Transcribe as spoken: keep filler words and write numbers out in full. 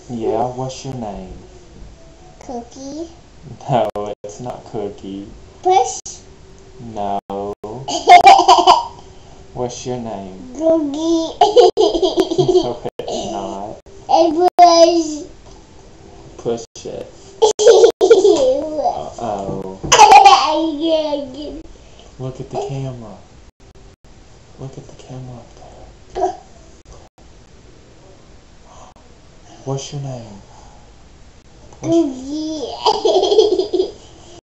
Yeah, what's your name? Cookie. No, it's not Cookie. Push. No. What's your name? Cookie. No, it's not. And push. Push it. Uh-oh. Look at the camera. Look at the camera up there. What's your name? What's Cookie.